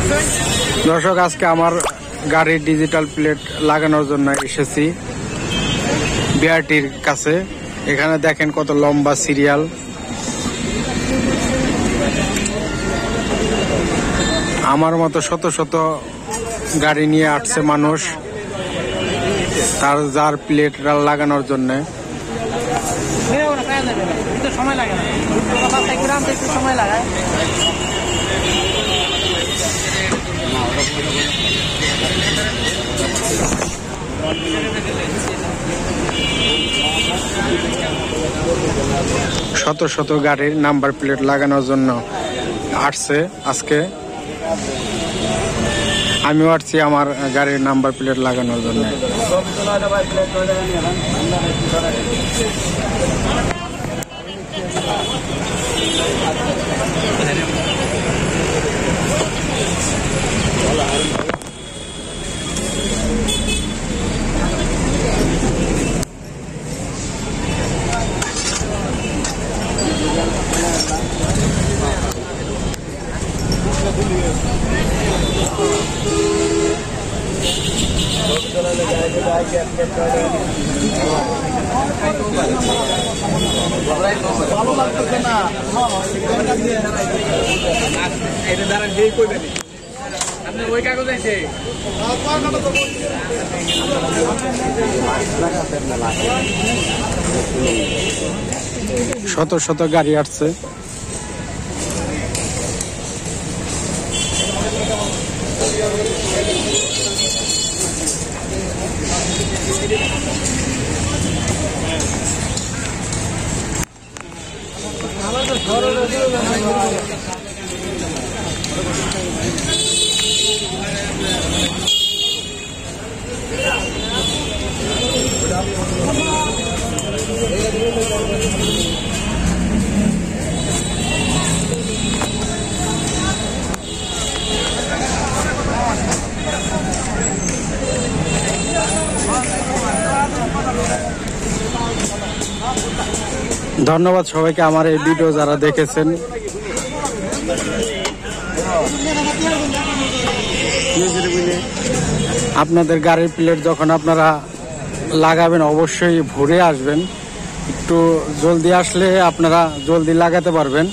দর্শক, আজকে আমার গাড়ির ডিজিটাল প্লেট লাগানোর জন্য এসেছি বিআরটির কাছে। এখানে দেখেন কত লম্বা সিরিয়াল। আমার মতো শত শত গাড়ি নিয়ে আসছে মানুষ তার যার প্লেট লাগানোর জন্য। শত শত গাড়ির নাম্বার প্লেট লাগানোর জন্য আসছে আজকে। আমিও আসছি আমার গাড়ির নাম্বার প্লেট লাগানোর জন্য। শত শত গাড়ি আসছে। ধন্যবাদ সবাইকে আমার এই ভিডিও যারা দেখেছেন। আপনাদের গাড়ির প্লেট যখন আপনারা লাগাবেন অবশ্যই ভরে আসবেন। একটু জলদি আসলে আপনারা জলদি লাগাতে পারবেন।